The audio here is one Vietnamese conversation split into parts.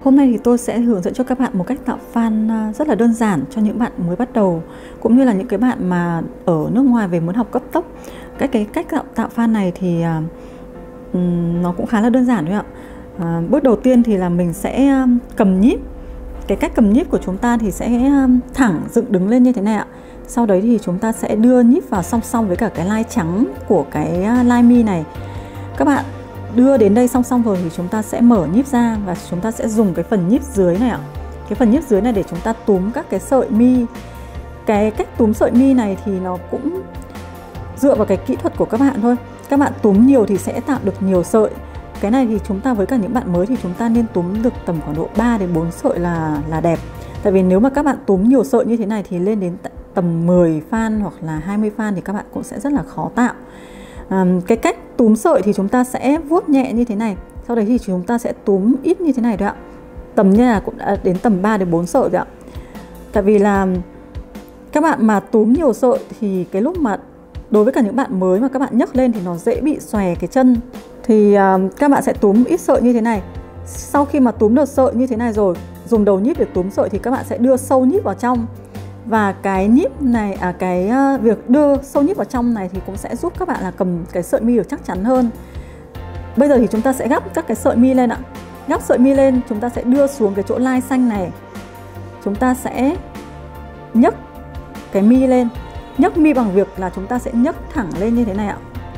Hôm nay thì tôi sẽ hướng dẫn cho các bạn một cách tạo fan rất là đơn giản cho những bạn mới bắt đầu, cũng như là những cái bạn mà ở nước ngoài về muốn học cấp tốc. Cái cách tạo fan này thì nó cũng khá là đơn giản thôi ạ. Bước đầu tiên thì là mình sẽ cầm nhíp. Cái cách cầm nhíp của chúng ta thì sẽ thẳng dựng đứng lên như thế này ạ. Sau đấy thì chúng ta sẽ đưa nhíp vào song song với cả cái line trắng của cái line mi này. Các bạn đưa đến đây song song rồi thì chúng ta sẽ mở nhíp ra và chúng ta sẽ dùng cái phần nhíp dưới này ạ. Cái phần nhíp dưới này để chúng ta túm các cái sợi mi. Cái cách túm sợi mi này thì nó cũng dựa vào cái kỹ thuật của các bạn thôi. Các bạn túm nhiều thì sẽ tạo được nhiều sợi. Cái này thì chúng ta với cả những bạn mới thì chúng ta nên túm được tầm khoảng độ 3 đến 4 sợi là đẹp. Tại vì nếu mà các bạn túm nhiều sợi như thế này thì lên đến tầm 10 fan hoặc là 20 fan thì các bạn cũng sẽ rất là khó tạo. Cái cách túm sợi thì chúng ta sẽ vuốt nhẹ như thế này. Sau đấy thì chúng ta sẽ túm ít như thế này thôi ạ. Tầm như là cũng đã đến tầm 3 đến 4 sợi rồi ạ. Tại vì là các bạn mà túm nhiều sợi thì cái lúc mà đối với cả những bạn mới mà các bạn nhấc lên thì nó dễ bị xòe cái chân. Thì các bạn sẽ túm ít sợi như thế này. Sau khi mà túm được sợi như thế này rồi, dùng đầu nhíp để túm sợi thì các bạn sẽ đưa sâu nhíp vào trong. Và cái nhíp này, việc đưa sâu nhíp vào trong này thì cũng sẽ giúp các bạn là cầm cái sợi mi được chắc chắn hơn. Bây giờ thì chúng ta sẽ gắp các cái sợi mi lên ạ. Gắp sợi mi lên, chúng ta sẽ đưa xuống cái chỗ line xanh này. Chúng ta sẽ nhấc cái mi lên. Nhấc mi bằng việc là chúng ta sẽ nhấc thẳng lên như thế này ạ.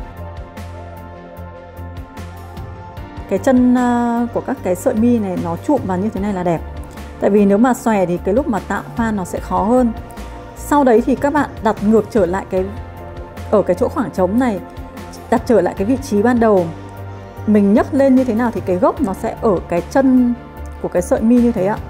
Cái chân của các cái sợi mi này nó chụm vào như thế này là đẹp. Tại vì nếu mà xòe thì cái lúc mà tạo fan nó sẽ khó hơn. Sau đấy thì các bạn đặt ngược trở lại ở cái chỗ khoảng trống này, đặt trở lại cái vị trí ban đầu. Mình nhấc lên như thế nào thì cái gốc nó sẽ ở cái chân của cái sợi mi như thế ạ.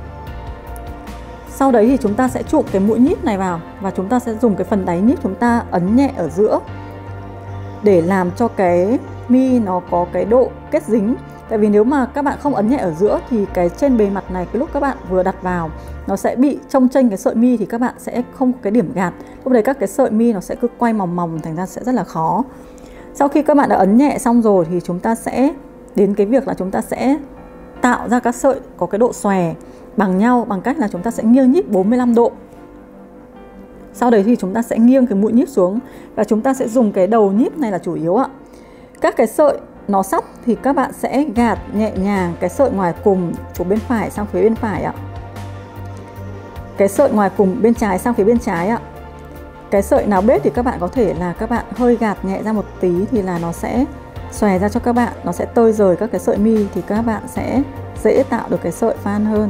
Sau đấy thì chúng ta sẽ chụm cái mũi nhíp này vào và chúng ta sẽ dùng cái phần đáy nhíp chúng ta ấn nhẹ ở giữa để làm cho cái mi nó có cái độ kết dính. Tại vì nếu mà các bạn không ấn nhẹ ở giữa thì cái trên bề mặt này cái lúc các bạn vừa đặt vào nó sẽ bị chông chênh cái sợi mi thì các bạn sẽ không có cái điểm gạt. Lúc đấy các cái sợi mi nó sẽ cứ quay mòng mòng, thành ra sẽ rất là khó. Sau khi các bạn đã ấn nhẹ xong rồi thì chúng ta sẽ đến cái việc là chúng ta sẽ tạo ra các sợi có cái độ xòe bằng nhau bằng cách là chúng ta sẽ nghiêng nhíp 45 độ. Sau đấy thì chúng ta sẽ nghiêng cái mũi nhíp xuống và chúng ta sẽ dùng cái đầu nhíp này là chủ yếu ạ. Các cái sợi nó sắp thì các bạn sẽ gạt nhẹ nhàng cái sợi ngoài cùng của bên phải sang phía bên phải ạ. Cái sợi ngoài cùng bên trái sang phía bên trái ạ. Cái sợi nào bết thì các bạn có thể là các bạn hơi gạt nhẹ ra một tí thì là nó sẽ xòe ra cho các bạn, nó sẽ tơi rời các cái sợi mi thì các bạn sẽ dễ tạo được cái sợi fan hơn.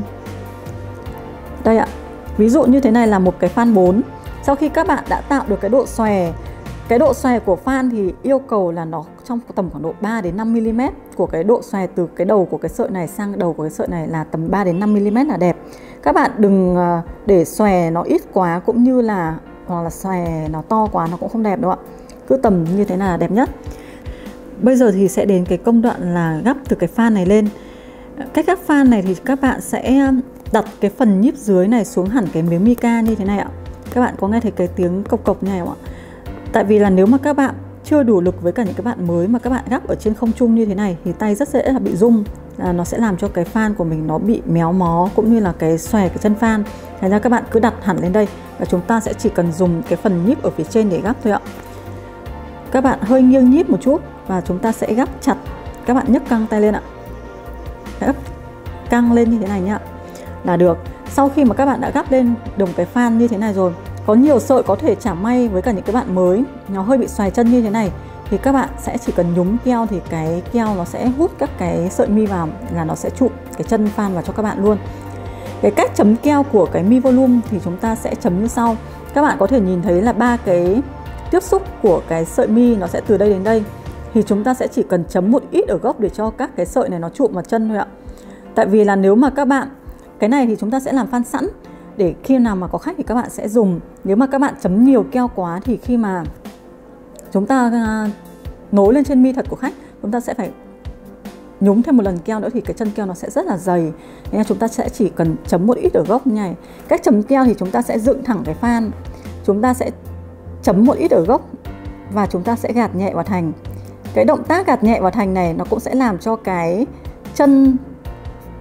Đây ạ. Ví dụ như thế này là một cái fan 4. Sau khi các bạn đã tạo được cái độ xòe của fan thì yêu cầu là nó trong tầm khoảng độ 3 đến 5 mm của cái độ xòe từ cái đầu của cái sợi này sang đầu của cái sợi này là tầm 3 đến 5 mm là đẹp. Các bạn đừng để xòe nó ít quá cũng như là hoặc là xòe nó to quá nó cũng không đẹp đâu ạ. Cứ tầm như thế là đẹp nhất. Bây giờ thì sẽ đến cái công đoạn là gắp từ cái fan này lên. Cách gắp fan này thì các bạn sẽ đặt cái phần nhíp dưới này xuống hẳn cái miếng mica như thế này ạ. Các bạn có nghe thấy cái tiếng cộc cộc như này không ạ? Tại vì là nếu mà các bạn chưa đủ lực với cả những cái bạn mới mà các bạn gắp ở trên không trung như thế này thì tay rất dễ là bị rung. Nó sẽ làm cho cái fan của mình nó bị méo mó cũng như là cái xòe cái chân fan. Thành ra các bạn cứ đặt hẳn lên đây và chúng ta sẽ chỉ cần dùng cái phần nhíp ở phía trên để gắp thôi ạ. Các bạn hơi nghiêng nhíp một chút và chúng ta sẽ gắp chặt. Các bạn nhấc căng tay lên ạ. Gắp căng lên như thế này nhá. Là được. Sau khi mà các bạn đã gắp lên đồng cái fan như thế này rồi, có nhiều sợi có thể chả may với cả những cái bạn mới nó hơi bị xoài chân như thế này thì các bạn sẽ chỉ cần nhúng keo thì cái keo nó sẽ hút các cái sợi mi vào là nó sẽ chụm cái chân fan vào cho các bạn luôn. Cái cách chấm keo của cái mi volume thì chúng ta sẽ chấm như sau. Các bạn có thể nhìn thấy là 3 cái tiếp xúc của cái sợi mi nó sẽ từ đây đến đây. Thì chúng ta sẽ chỉ cần chấm một ít ở gốc để cho các cái sợi này nó chụm vào chân thôi ạ. Tại vì là nếu mà các bạn, cái này thì chúng ta sẽ làm fan sẵn để khi nào mà có khách thì các bạn sẽ dùng. Nếu mà các bạn chấm nhiều keo quá thì khi mà chúng ta nối lên trên mi thật của khách, chúng ta sẽ phải nhúng thêm một lần keo nữa thì cái chân keo nó sẽ rất là dày. Nên chúng ta sẽ chỉ cần chấm một ít ở gốc như này. Cách chấm keo thì chúng ta sẽ dựng thẳng cái fan. Chúng ta sẽ chấm một ít ở gốc và chúng ta sẽ gạt nhẹ vào thành. Cái động tác gạt nhẹ vào thành này nó cũng sẽ làm cho cái chân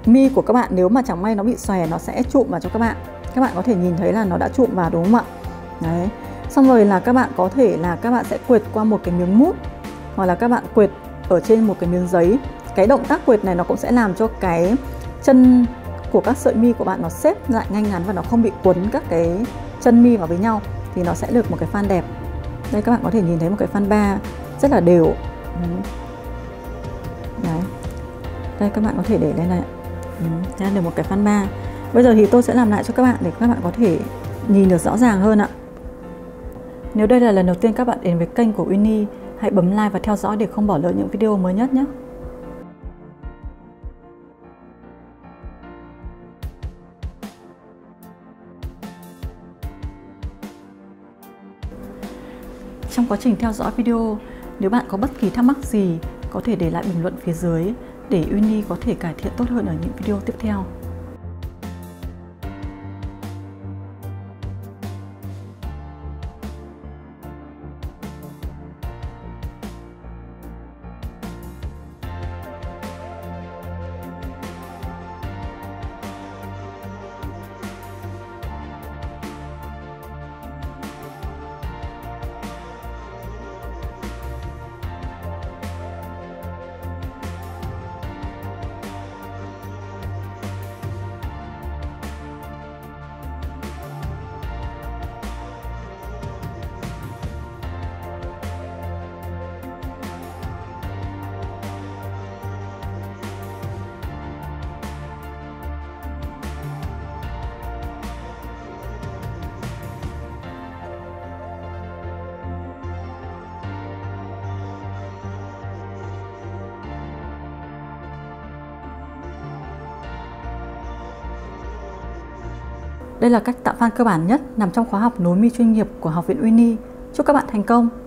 mi của các bạn nếu mà chẳng may nó bị xòe nó sẽ chụm vào cho các bạn. Các bạn có thể nhìn thấy là nó đã chụm vào đúng không ạ? Đấy. Xong rồi là các bạn có thể là các bạn sẽ quệt qua một cái miếng mút, hoặc là các bạn quệt ở trên một cái miếng giấy. Cái động tác quệt này nó cũng sẽ làm cho cái chân của các sợi mi của bạn nó xếp lại ngay ngắn và nó không bị quấn các cái chân mi vào với nhau, thì nó sẽ được một cái fan đẹp. Đây các bạn có thể nhìn thấy một cái fan 3 rất là đều. Đấy. Đây các bạn có thể để đây này. Đây là được một cái fan 3. Bây giờ thì tôi sẽ làm lại cho các bạn để các bạn có thể nhìn được rõ ràng hơn ạ. Nếu đây là lần đầu tiên các bạn đến với kênh của Winnie, hãy bấm like và theo dõi để không bỏ lỡ những video mới nhất nhé. Trong quá trình theo dõi video, nếu bạn có bất kỳ thắc mắc gì, có thể để lại bình luận phía dưới để Winnie có thể cải thiện tốt hơn ở những video tiếp theo. Đây là cách tạo fan cơ bản nhất nằm trong khóa học nối mi chuyên nghiệp của Học viện Winnie. Chúc các bạn thành công!